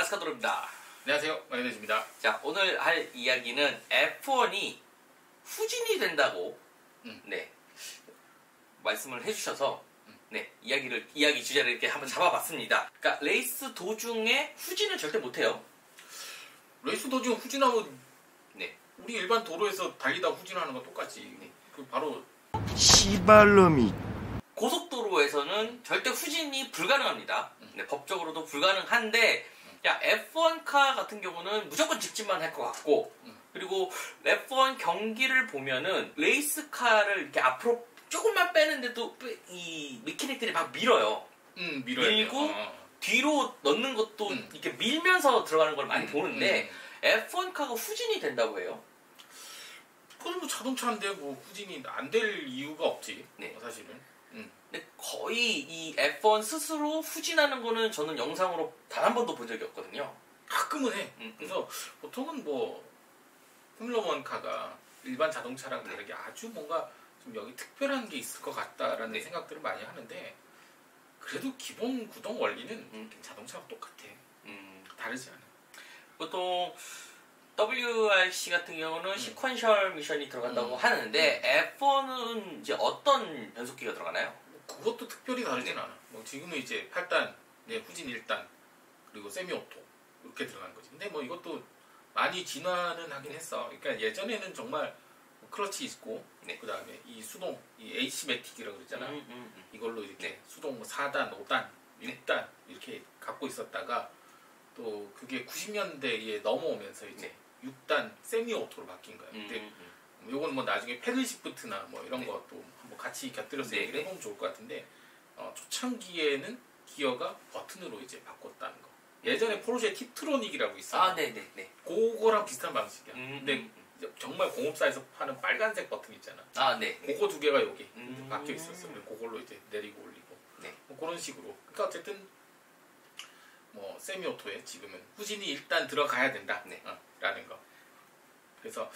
마스카도로입니다. 안녕하세요, 마요네즈입니다. 자, 오늘 할 이야기는 F1이 후진이 된다고 말씀을 해주셔서 이야기 주제를 이렇게 한번 잡아봤습니다. 그러니까 레이스 도중에 후진을 절대 못해요. 레이스 도중 후진하면 우리 일반 도로에서 달리다 후진하는 건 똑같지. 그 바로 시발놈이 고속도로에서는 절대 후진이 불가능합니다. 법적으로도 불가능한데 F1카 같은 경우는 무조건 직진만 할 것 같고 그리고 F1 경기를 보면은 레이스카를 이렇게 앞으로 조금만 빼는데도 이 메케닉들이 막 밀어요. 밀고 뒤로 넣는 것도 이렇게 밀면서 들어가는 걸 많이 보는데 F1카가 후진이 된다고 해요. 그건 뭐 자동차인데 뭐 후진이 안 될 이유가 없지. 사실은. 근데 거의 이 F1 스스로 후진하는 거는 저는 영상으로 단 한 번도 본 적이 없거든요. 가끔은 해. 그래서 보통은 뭐 포뮬러 1 카가 일반 자동차랑 다르게 아주 뭔가 좀 여기 특별한 게 있을 것 같다라는 생각들을 많이 하는데 그래도 기본 구동 원리는 자동차랑 똑같아. 다르지 않아. 보통 WRC 같은 경우는 시퀀셜 미션이 들어간다고 하는데 F1은 이제 어떤 변속기가 들어가나요? 그것도 특별히 다르진 않아. 뭐 지금은 이제 8단, 후진 1단, 그리고 세미 오토 이렇게 들어가는 거지. 근데 뭐 이것도 많이 진화는 하긴 했어. 그러니까 예전에는 정말 클러치 있고, 그 다음에 이 수동, 이 AC 매틱이라고 그러잖아. 이걸로 이렇게 수동 뭐 4단, 5단, 6단 이렇게 갖고 있었다가 또 그게 90년대에 넘어오면서 이제 6단 세미 오토로 바뀐 거야. 근데 요건 뭐 나중에 패들 시프트나 뭐 이런 것도 한번 같이 곁들여서 얘기를 해보면 좋을 것 같은데 초창기에는 기어가 버튼으로 이제 바꿨다는 거. 예전에 포르쉐 팁트로닉이라고 있어. 그거랑 비슷한 방식이야. 근데 정말 공업사에서 파는 빨간색 버튼 있잖아. 그거 두 개가 여기 박혀 있었어. 그걸로 이제 내리고 올리고 뭐 그런 식으로. 그러니까 어쨌든 뭐 세미오토에 지금은 후진이 일단 들어가야 된다 라는 거. 그래서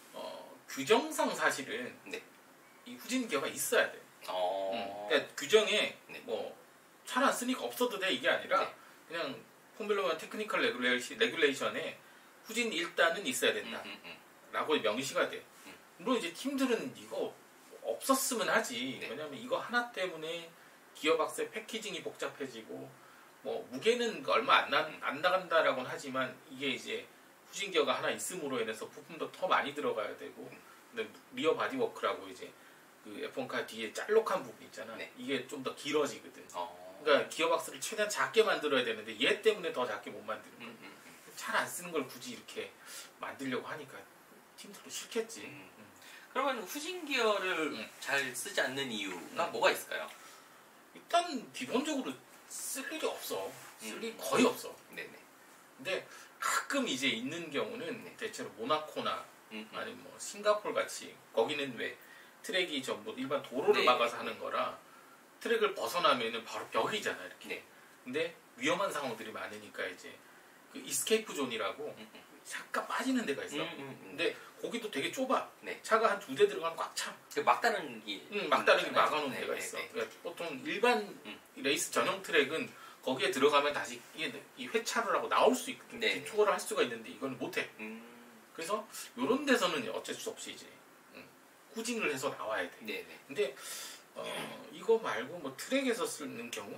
규정상 사실은 이 후진 기어가 있어야 돼. 그러니까 규정에 뭐 차를 안 쓰니까 없어도 돼 이게 아니라 그냥 포뮬러 1 테크니컬 레귤레이션에 후진 1단은 있어야 된다 라고 명시가 돼. 물론 이제 팀들은 이거 없었으면 하지. 왜냐면 이거 하나 때문에 기어박스의 패키징이 복잡해지고 뭐 무게는 얼마 안 나간다라고는 하지만 이게 이제 후진 기어가 하나 있음으로 인해서 부품도 더 많이 들어가야 되고 근데 리어 바디워크라고 이제 그 F1카 뒤에 짤록한 부분 있잖아. 이게 좀 더 길어지거든. 그러니까 기어박스를 최대한 작게 만들어야 되는데 얘 때문에 더 작게 못 만드는 거야. 잘 안 쓰는 걸 굳이 이렇게 만들려고 하니까 팀들도 싫겠지. 그러면 후진 기어를 잘 쓰지 않는 이유가 뭐가 있을까요? 일단 기본적으로 쓸 일이 없어. 쓸 일이 거의 없어. 근데 가끔 이제 있는 경우는 대체로 모나코나 아니면 뭐 싱가포르 같이 거기는 왜 트랙이 전부 일반 도로를 막아서 하는 거라 트랙을 벗어나면은 바로 벽이잖아 이렇게. 근데 위험한 상황들이 많으니까 이제 그 이스케이프 존이라고 잠깐 빠지는 데가 있어. 근데 거기도 되게 좁아. 차가 한 2대 들어가면 꽉 차. 막다른기. 막다른기 막아놓은 데가 있어. 그러니까 보통 일반 레이스 전용 트랙은 거기에 들어가면 다시 이 회차를 하고 나올 수 있거든. 투어를 할 수가 있는데 이건 못해. 그래서 이런 데서는 어쩔 수 없이 이제 후진을 해서 나와야 돼. 근데 이거 말고 뭐 트랙에서 쓰는 경우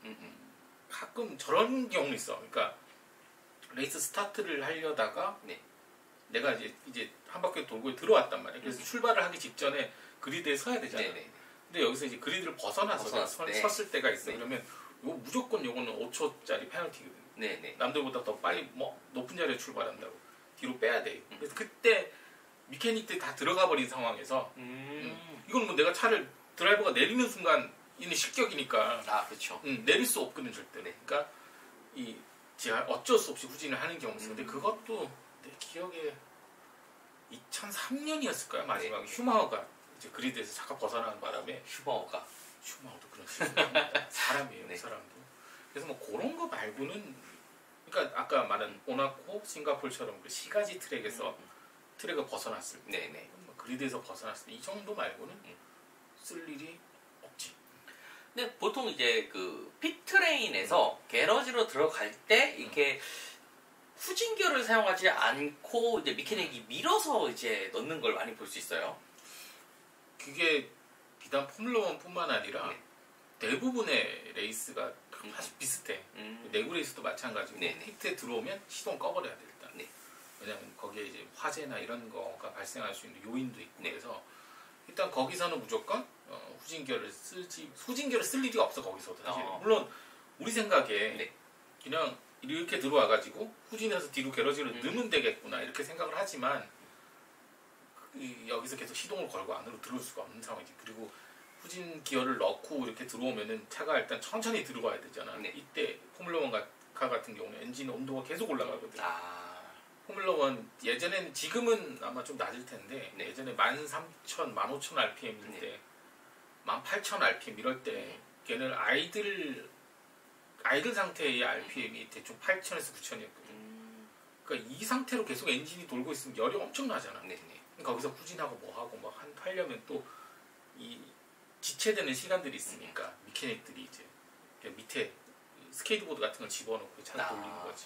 가끔 저런 경우 있어. 그러니까 레이스 스타트를 하려다가 내가 이제 한 바퀴 돌고 들어왔단 말이야. 그래서 출발을 하기 직전에 그리드에 서야 되잖아. 근데 여기서 이제 그리드를 벗어나서 섰을 때가 있어. 그러면 이거 무조건 요거는 5초짜리 페널티거든. 남들보다 더 빨리 뭐 높은 자리에 출발한다고 뒤로 빼야 돼. 그래서 그때 미케닉들이 다 들어가 버린 상황에서 이건 뭐 내가 차를 드라이버가 내리는 순간 이는 실격이니까 내릴 수 없거든 절대. 그러니까 제가 어쩔 수 없이 후진을 하는 경우가 있어. 근데 그것도 내 기억에 2003년이었을 거야 마지막에. 휴마우가 이제 그리드에서 잠깐 벗어나는 바람에 휴마우도 그런 식으로 사람이에요. 그 사람도. 그래서 뭐 그런 거 말고는 그러니까 아까 말한 모나코, 싱가포르처럼 그 시가지 트랙에서 트랙을 벗어났을 때 뭐 그리드에서 벗어났을 때 이 정도 말고는 쓸 일이 없지. 근데 보통 이제 그 핏트레인에서 게러지로 들어갈 때 이렇게 후진 기어를 사용하지 않고 이제 미케닉이 밀어서 이제 넣는 걸 많이 볼 수 있어요. 그게 비단 포뮬러1뿐만 아니라 네. 대부분의 레이스가 사실 비슷해. 내구 레이스도 마찬가지고 네네. 피트에 들어오면 시동 꺼버려야 돼 일단. 네. 왜냐면 거기에 이제 화재나 이런 거가 발생할 수 있는 요인도 있고 네. 그래서 일단 거기서는 무조건 후진 기어를 쓸 일이 없어 거기서도 사실. 물론 우리 생각에 네. 그냥 이렇게 들어와가지고 후진해서 뒤로 게러지를 넣으면 되겠구나 이렇게 생각을 하지만 여기서 계속 시동을 걸고 안으로 들어올 수가 없는 상황이지. 그리고 후진 기어를 넣고 이렇게 들어오면은 차가 일단 천천히 들어가야 되잖아. 네. 이때 포뮬러1 카 같은 경우는 엔진 온도가 계속 올라가거든. 포뮬러1 예전에는 지금은 아마 좀 낮을 텐데 네. 예전에 13,000, 15,000 RPM일 때 18,000 RPM 이럴 때 걔는 아이들 상태의 RPM이 대충 8,000에서 9,000이었거든. 그러니까 이 상태로 계속 엔진이 돌고 있으면 열이 엄청 나잖아. 네네. 거기서 후진하고 뭐하고 막 하려면 또 이 지체되는 시간들이 있으니까 미케닉들이 이제 밑에 스케이트보드 같은 걸 집어넣고 차를 돌리는 거지.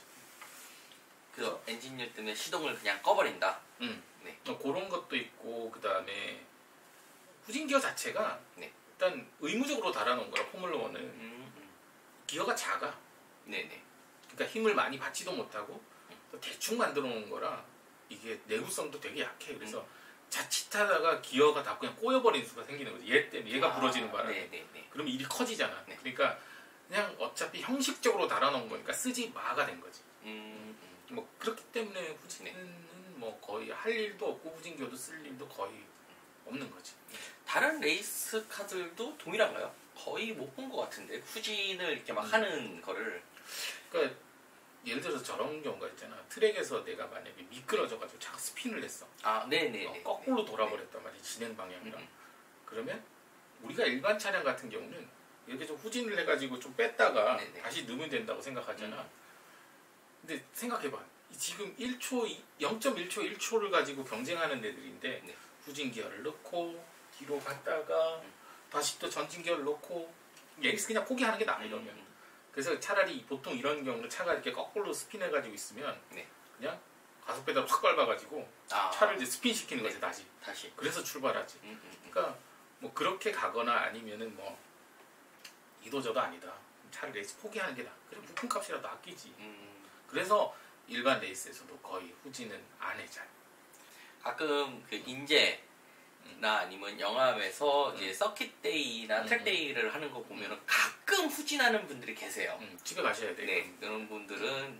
그래서 엔진열 때문에 시동을 그냥 꺼버린다. 네. 그런 것도 있고 그 다음에 후진 기어 자체가 네. 일단 의무적으로 달아놓은 거라 포뮬러1은 기어가 작아. 네네. 그러니까 힘을 많이 받지도 못하고 대충 만들어 놓은 거라 이게 내구성도 되게 약해. 그래서 자칫하다가 기어가 다 그냥 꼬여버리는 수가 생기는 거지. 얘 때문에 얘가 부러지는 바람에. 네네네. 그러면 일이 커지잖아. 네. 그러니까 그냥 어차피 형식적으로 달아놓은 거니까 쓰지 마가 된 거지. 뭐 그렇기 때문에 후진은 뭐 거의 할 일도 없고 후진 기어도 쓸 일도 거의 없는 거지. 다른 레이스 카들도 동일한가요? 거의 못 본 것 같은데 후진을 이렇게 막 하는 거를. 그러니까 예를 들어서 저런 경우가 있잖아. 트랙에서 내가 만약에 미끄러져가지고 차가 스핀을 했어. 네네네. 거꾸로 돌아버렸단 말이야. 진행 방향이랑. 그러면 우리가 일반 차량 같은 경우는 이렇게 좀 후진을 해가지고 좀 뺐다가 네네. 다시 넣으면 된다고 생각하잖아. 근데 생각해봐. 지금 1초, 0.1초, 1초를 가지고 경쟁하는 애들인데 네. 후진 기어를 넣고 뒤로 갔다가 다시 또 전진 기어를 넣고 여기서 그냥 포기하는 게 나아 이러면. 그래서 차라리 보통 이런 경우는 차가 이렇게 거꾸로 스핀해가지고 있으면 네. 그냥 가속 페달 확 밟아가지고 차를 이제 스핀 시키는 거지 다시. 그래서 출발하지. 그러니까 뭐 그렇게 가거나 아니면은 뭐 이도저도 아니다. 차를 레이스 포기하는 게 나아. 그래 부품값이라도 아끼지. 그래서 일반 레이스에서도 거의 후진은 안 해 잘. 가끔 그 인제나 아니면 영암에서 이제 서킷데이나 트랙데이를 하는 거 보면은 가끔 후진하는 분들이 계세요. 집에 가셔야 돼. 네, 그런 분들은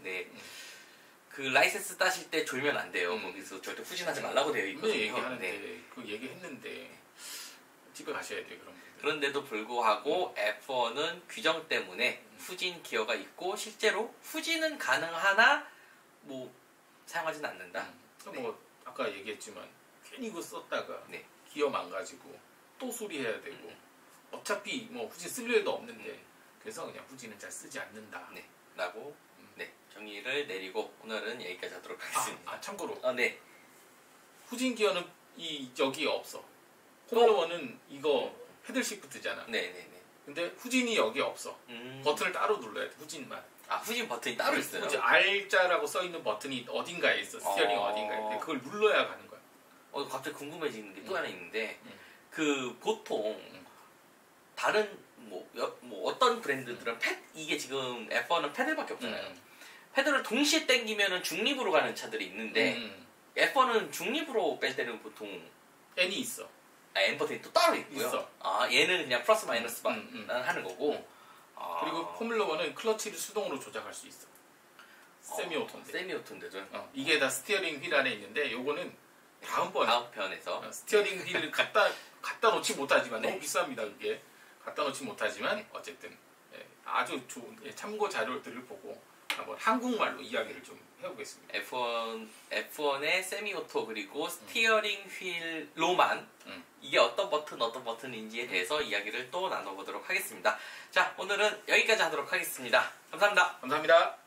그 라이센스 따실 때 졸면 안 돼요. 거기서 절대 후진하지 말라고 되어 있거든요. 얘기하는데 그 얘기했는데 집에 가셔야 돼 그런 분들. 그런데도 불구하고 F1은 규정 때문에 후진 기어가 있고 실제로 후진은 가능하나 뭐 사용하지는 않는다. 뭐 아까 얘기했지만 괜히 그거 썼다가 네. 기어 망가지고 또 수리해야 되고 어차피 뭐 후진 쓸 일도 없는데 그래서 그냥 후진은 잘 쓰지 않는다. 네. 라고 정의를 내리고 오늘은 여기까지 하도록 하겠습니다. 참고로 네. 후진 기어는 여기에 없어. 포뮬러1은 이거 패들 시프트잖아. 네네네. 근데 후진이 여기에 없어. 버튼을 따로 눌러야 돼. 후진만. 후진 버튼이 따로 있어요? 후진 R자라고 써있는 버튼이 어딘가에 있어. 스티어링 어딘가에. 근데 그걸 눌러야 가는 거야. 갑자기 궁금해지는 게 또 하나 있는데 그 보통 다른 뭐 어떤 브랜드들은 이게 지금 F1은 패들밖에 없잖아요. 패들을 동시에 당기면은 중립으로 가는 차들이 있는데 F1은 중립으로 뺄 때는 보통 N이 있어. N 버튼이 또 따로 있고요. 있어. 얘는 그냥 플러스 마이너스만 하는 거고. 그리고 포뮬러1은 클러치를 수동으로 조작할 수 있어. 세미오토인데. 세미오토인데도. 이게 다 스티어링 휠 안에 있는데 요거는 다음 편에서 스티어링 휠을 갖다 놓지 못하지만 너무 비쌉니다. 그게 갖다 놓지 못하지만 어쨌든 아주 좋은 참고 자료들을 보고 한번 한국말로 이야기를 좀 해보겠습니다. F1의 세미오토 그리고 스티어링 휠로만 이게 어떤 버튼인지에 대해서 이야기를 또 나눠보도록 하겠습니다. 자, 오늘은 여기까지 하도록 하겠습니다. 감사합니다. 감사합니다.